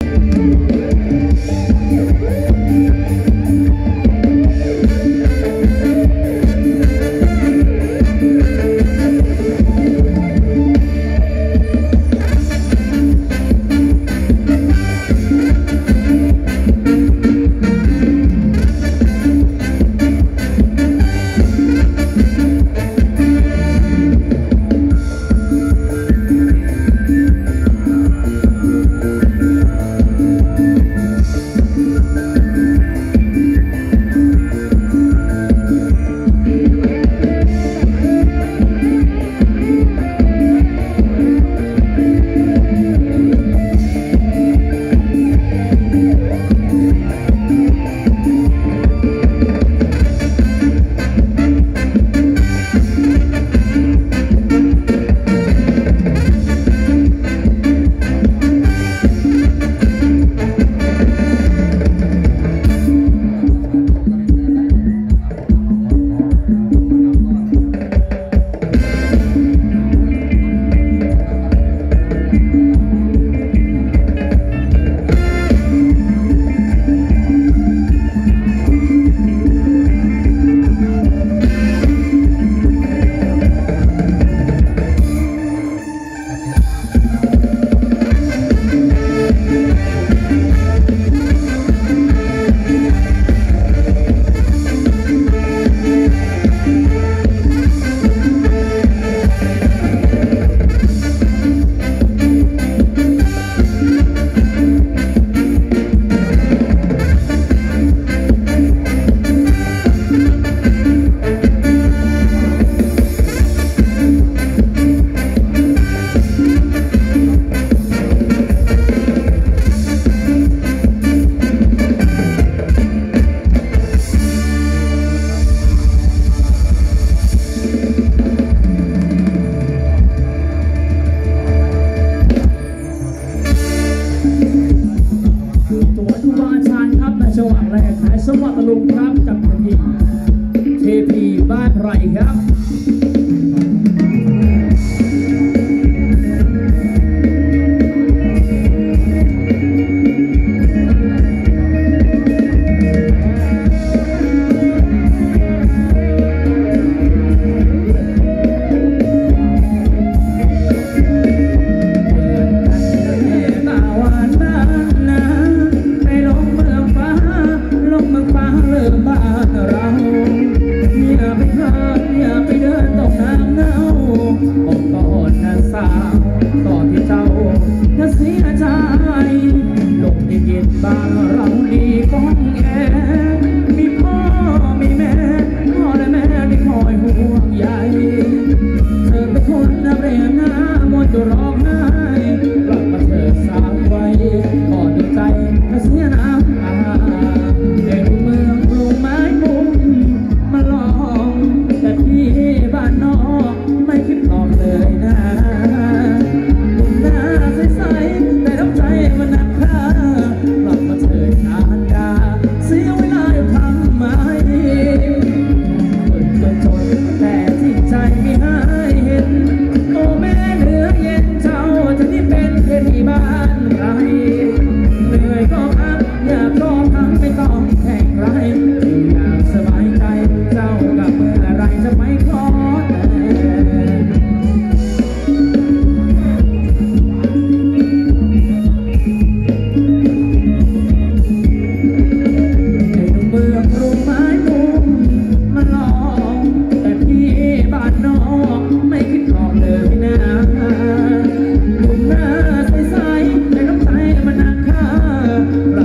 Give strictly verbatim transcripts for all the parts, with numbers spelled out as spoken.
สวัสดิ์ลุงครับจากทีมเทพีบ้านไร่ครับ เรา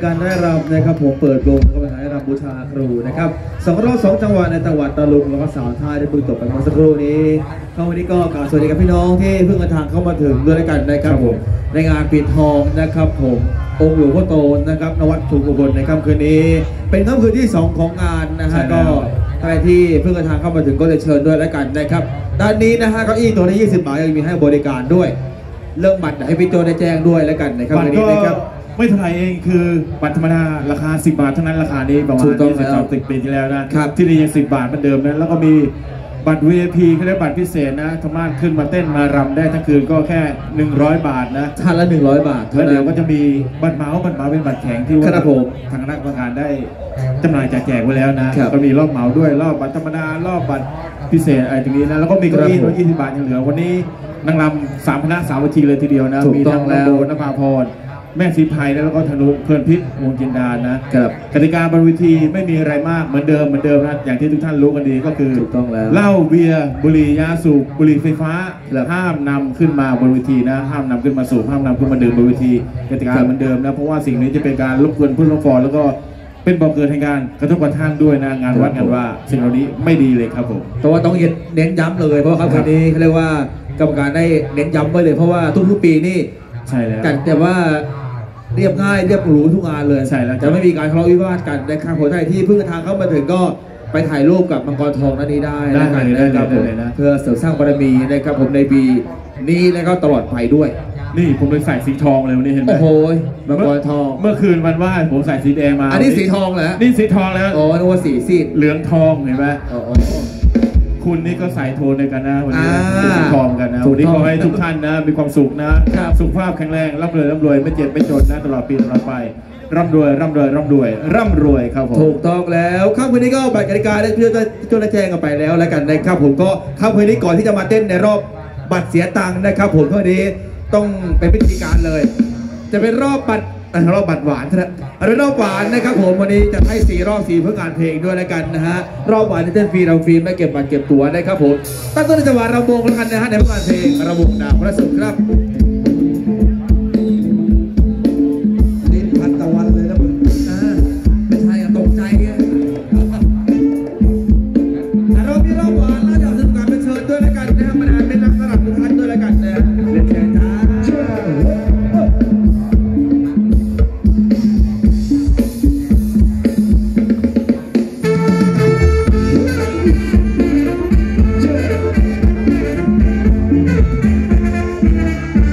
การได้รำนะครับผมเปิดวงก็เป็นการรำบูชาครูนะครับสองรอบสองจังหวัดในจังหวัดตะลุงแล้วก็สาวท่าได้เพิ่งจบไปเมื่อสักครู่นี้เข้าวันนี้ก็กล่าวสวัสดีกับพี่น้องที่เพิ่งเดินทางเข้ามาถึงด้วยกันนะครับผมในงานปิดทองนะครับผมองค์หลวงพ่อโตนะครับนวัดถูกอุบลในค่ำคืนนี้เป็นค่ำคืนที่สองของงานนะฮะก็ใครที่เพิ่งเดินทางเข้ามาถึงก็เลยเชิญด้วยแล้วกันนะครับด้านนี้นะฮะเก้าอี้ตัวนี้ยี่สิบบาทยังมีให้บริการด้วยเรื่องบัตรให้พี่โจได้แจ้งด้วยแล้วกันนะครับวันนี้นะครับไม่เท่าไหร่เองคือบัตรธรรมดาราคาสิบบาทเท่านั้นราคานี้ประมาณยี่สิบสามสิบปีที่แล้วนะที่นี่ยังสิบบาทเหมือนเดิมนะแล้วก็มีบัตร วี ไอ พี เขาเรียกบัตรพิเศษนะสามารถขึ้นมาเต้นมารำได้ทั้งคืนก็แค่หนึ่งร้อยบาทนะท่านละหนึ่งร้อยบาทแล้วเดี๋ยวก็จะมีบัตรเมาส์บัตรเมาส์เป็นบัตรแข็งที่ว่าทางคณะกรรมการได้จำหน่ายแจกไว้แล้วนะก็มีรอบเมาส์ด้วยรอบบัตรธรรมดารอบบัตรพิเศษอะไรตรงนี้นะแล้วก็มีเก้าอี้ร้อยยี่สิบบาทยังเหลือวันนี้นางรำสามคณะสามวิธีเลยทีเดียวนะมีทั้งนโบนภาพรแม่สีภัยแล้วก็ธนุเพลินพิษวงจินดานะกติกาบนเวทีไม่มีอะไรมากเหมือนเดิมเหมือนเดิมนะอย่างที่ทุกท่านรู้กันดีก็คือเหล้าเบียร์บุหรี่ยาสูบบุหรี่ไฟฟ้าห้ามนำขึ้นมาบนเวทีนะห้ามนำขึ้นมาสูบห้ามนำขึ้นมาดื่มบนเวทีกติกาเหมือนเดิมนะเพราะว่าสิ่งนี้จะเป็นการรบกวนผู้ลงฟอร์แล้วก็เป็นบ่อเกิดแห่งการกระทบกระทั่งด้วยนะงานวัดกันว่าสิ่งเหล่านี้ไม่ดีเลยครับผมแต่ว่าต้องเน้นย้ำเลยเพราะครับวันนี้เขาเรียกว่ากรรมการได้เน้นย้ำไว้เลยเพราะว่าทุกๆปีนี่ใช่แล้วกันแต่ว่าเรียบง่ายเรียบหรูทุกงานเลยใช่แล้วจะไม่มีการทะเลาะวิวาทกันในครั้งหัวใจที่เพิ่งทางเข้ามาถึงก็ไปถ่ายรูปกับมังกรทองนั่นนี้ได้นะครับผมเพื่อเสริมสร้างบารมีนะครับผมในปีนี้แล้วก็ตลอดไปด้วยนี่ผมเลยใส่สีทองเลยวันนี้เห็นไหมโอ้โหมังกรทองเมื่อคืนวันไหว้ผมใส่สีแดงมาอันนี้สีทองเหรอนี่สีทองแล้วอ๋อนึกว่าสีซีดเหลืองทองเห็นไหมคุณนี่ก็ใส่โทนในกันนะวันนี้สีทองกันนะวันนี้ขอให้ทุกท่านนะมีความสุขนะสุขภาพแข็งแรงร่ำรวยร่ำรวยไม่เจ็บไม่จนนะตลอดปีตลอดไปร่ำรวยร่ำรวยร่ำรวยร่ำรวยครับผมถูกต้องแล้วข้ามคืนนี้ก็บัตรกติกาได้เพื่อจะจดแจ้งกันไปแล้วแล้วกันนะครับผมก็ข้ามคืนนี้ก่อนที่จะมาเต้นในรอบบัตรเสียตังค์นะครับผมคืนนี้ต้องเป็นพิธีการเลยจะเป็นรอบบัตรรอบบัตรหวานนะเป็นรอบหวานนะครับผมวันนี้จะให้สี่รอบสี่เพื่องานเพลงด้วยแล้วกันนะฮะรอบหวานจะเต้นฟรีเราฟรีไม่เก็บบัตรเก็บตั๋วนะครับผมตั้งต้นในจังหวะระวงแล้วกันนะฮะในเพื่องานเพลงระวงดาวพระศุกร์ครับนี่พันตะวันเลยนะไม่ใช่ตกใจไงเรามีรอบหวานแล้วอยากสนุกกันเป็นเชิญด้วยแล้วกันนะฮะมาเป็นนักสลับทุกท่านด้วยแล้วกันนะเล่นแชร์จ้า Cheers.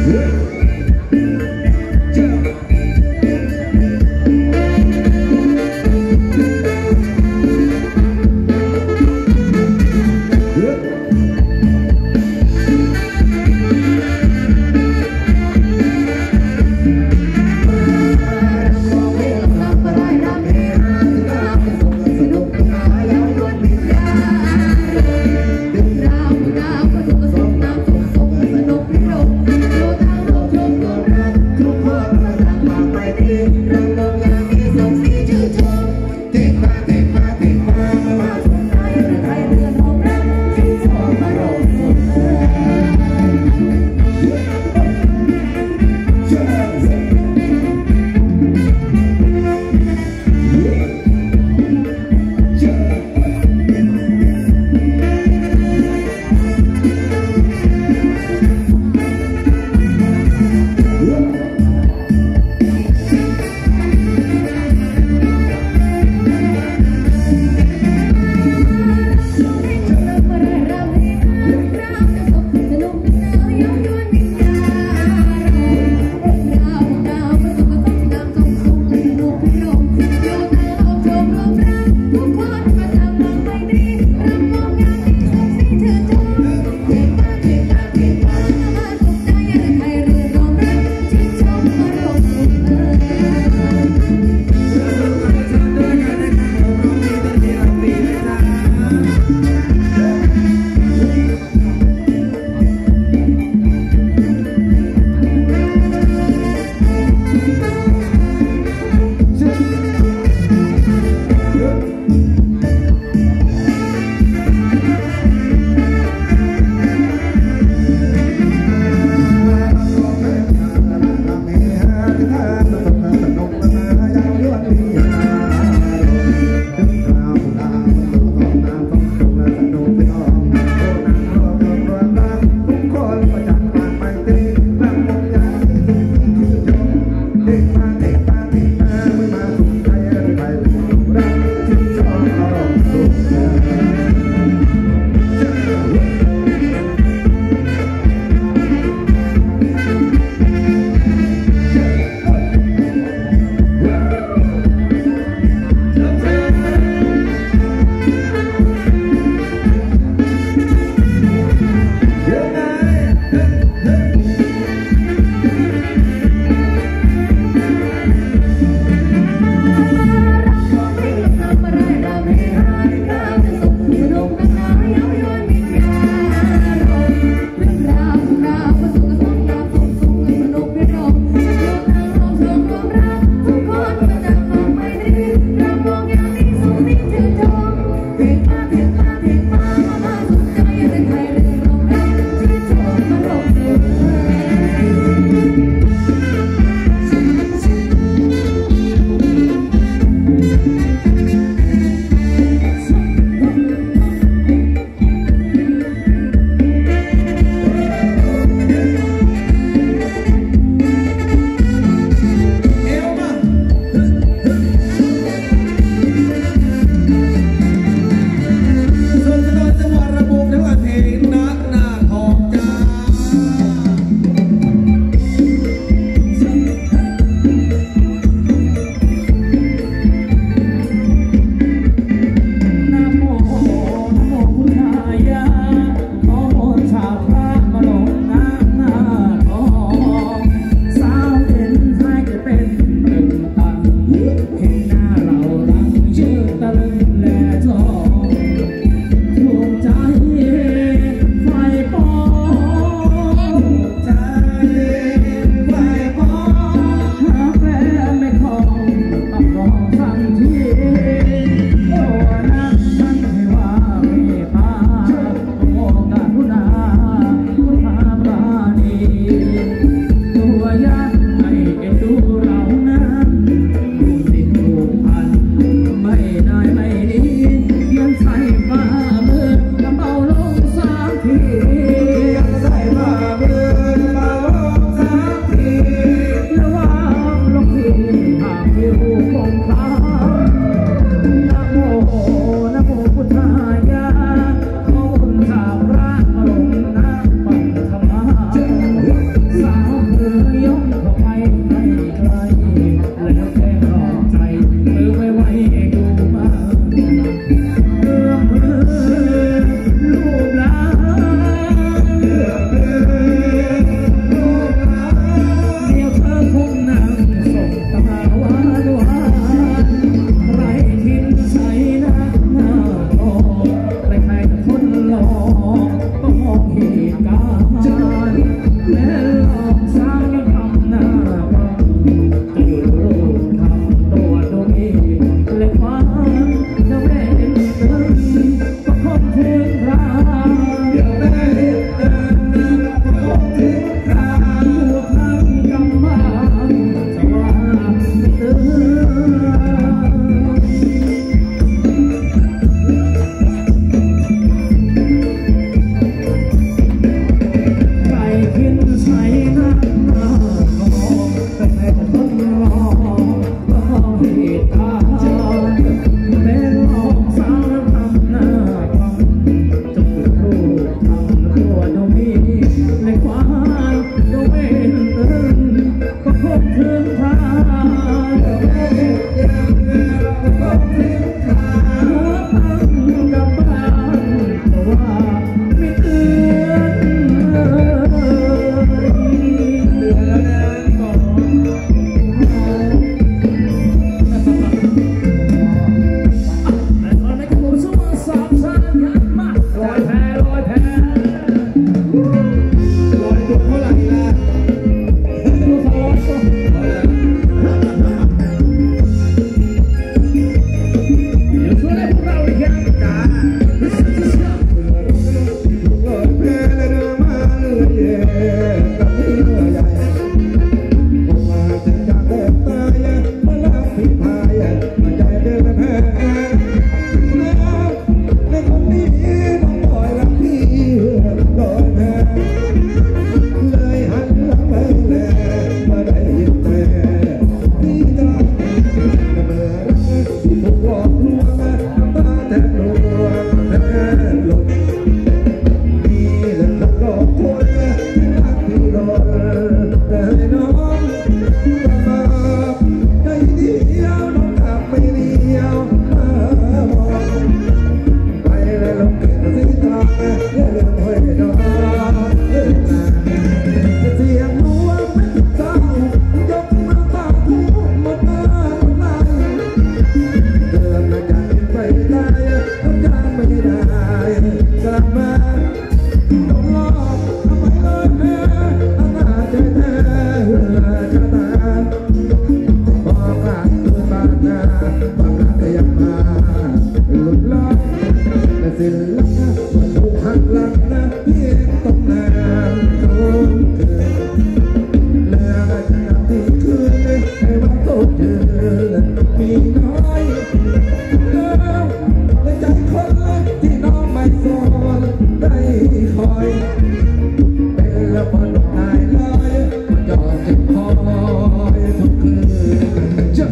ใหญ่ผมมาจะจากเดินตายมาลับพี่พายมาใจเดินแพ้แล้วในคนนี้น้องปล่อยรักพี่ลอยแพ้เลยหันหลังไปแลมาได้ยินแต่พี่ตาเมื่อที่ถูกหลอกลวงน้ำตาแทบหลวงแทบหลงพี่เล่นหลอกคนที่รักพี่รอแต่น้องมาใจเดียวน้องกลับไม่เดียวมามองไปแล้วลงเกิดสิตาอย่าลืมให้น้องเดินหน้าเสียงหัวไม่เศร้ายกมือตาทุกหมดหน้าหมดไหลเดินมาจากไปได้ก็จะไม่ได้กลับมาต้องรอทำไมเลยแม่อาณาใจแท้ชะตาบอกรักเกินบางนาความรักก็ยังมาหลุดลอยแต่สิ้นลักนะมันถูกหักหลังนะเพียงต้องนานจนเกินเลือกจะที่คืนให้วันตกยืนมีน้อยแล้วในใจคนที่น้องไม่สนได้คอยเป็นละบนตายลอยจอดเก็บคอยทุกคืนจะ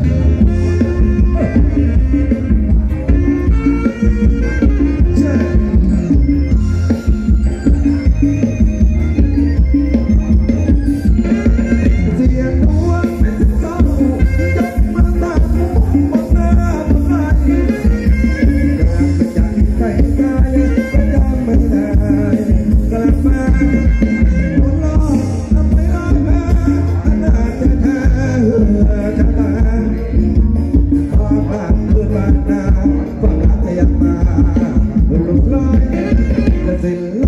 จะเสียงหัวเป็นเศร้ายกมาตาหมดหน้าหมดไหลกลับไปจากไปไกลก็ยังไม่ได้กลับมาหมดรอบทำไมได้แพ้อาณาจะแท้ชะตาพอผ่านคืนบานนาความรักก็ยังมาหลุดลอยและสิ้น